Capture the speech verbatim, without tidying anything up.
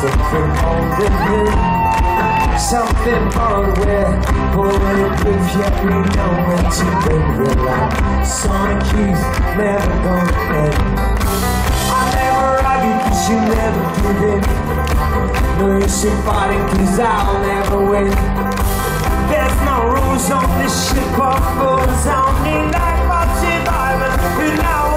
something holding you, something hardware, bulletproof, yet we know when to bring your life. Sonic youth, never gonna end. I never argue cause you never give in. No use in fighting cause I'll never win. There's no rules on this ship of fools, only life of survivors who know